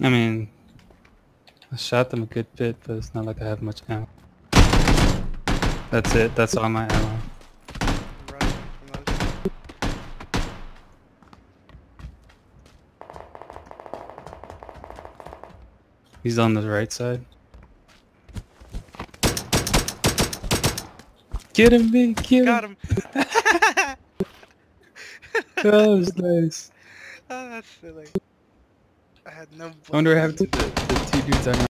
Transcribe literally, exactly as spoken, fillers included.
I mean, I shot them a good bit, but it's not like I have much ammo. That's it. That's all my ammo. Running from those. He's on the right side. Get him, me! Get Got him! him! That was nice. Oh, that's silly. I had no I wonder what bullets. happened to the, the two dudes I know.